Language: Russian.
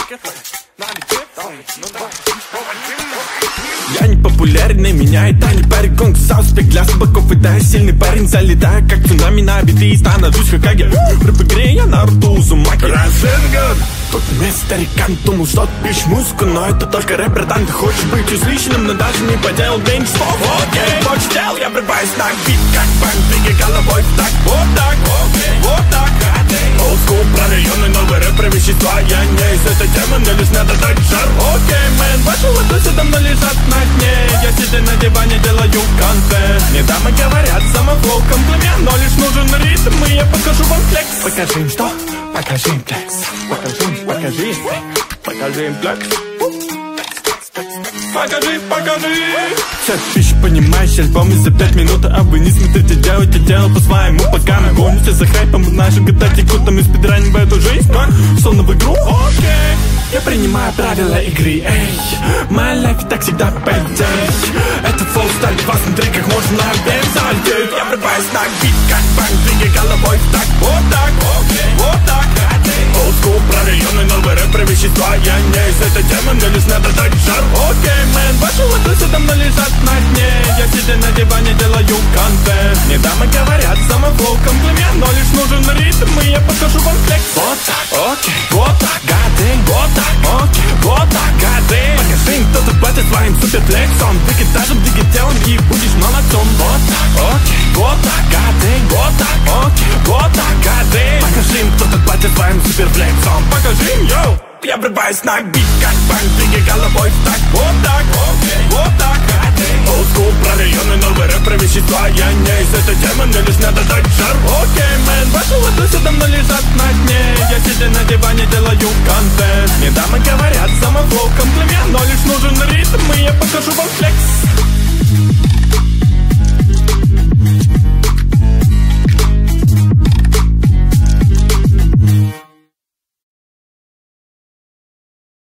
Я не популярный, меня это не парит. Гонг, сауспек для собаков, и да, я сильный парень. Залетаю, как цунами на биты, и становлюсь Хокаге. В игре я Наруто Узумаки. Расенган. Тут вместе старикан думал, что ты пишешь музыку, но это только рэпер, там ты хочешь быть излишним, но даже не поделал день слов. Окей, больше дел, я врываюсь на бит, как бан, двигай головой так, вот так, вот так. Олдскул про районы, новые рэперы, вещества. Я не из этой темы, мне лишь надо дать жар. Окей, мэн, ваши ладони давно лежат на дне. Я сидя на диване, делаю контент. Мне дамы говорят, самофлоу комплимент, но лишь нужен ритм, и я покажу вам флекс. Покажи им что? Покажи им флекс. Покажи им флекс. Покажи. Вся пища, понимаешь, альбомы за 5 минут, а вы не смотрите, делайте дело по-своему. Пока мы гонимся за хайпом, наши года текут, а мы спидраним в эту жизнь, словно в игру. Окей, я принимаю правила игры, эй. My life так всегда пойдет. Этот флоу ставит вас внутри, как можно обязать. Я врываюсь на бит, как банк, двигай головой так, вот так, вот так. Олдскул про районы, новые рэперы, вещества. Я не из этой темы, мне лишь надо дать жар. Окей, мэн, ваши ладони давно лежат на дне. Я сидя на диване, делаю контент. Мне дамы говорят, самофлоу комплимент, но лишь нужен ритм, и я покажу вам флекс. Вот так, окей, вот так, гадей, вот так, окей, вот так, гадей. Покажи им, кто тут платит своим суперфлексом. Двигай этажем, двигай телом, и будешь молодцом. Вот так, окей, вот так, гадей, вот так, окей, вот так, гадей. Покажи им, кто тут платит своим суперфлексом. Покажи им, йоу. Я врываюсь на бит, как банк, двигай головой так, вот так, вот так. Олдскул про районы, новые рэперы, вещества. Я не из этой темы, мне лишь надо дать жар. Окей, мэн.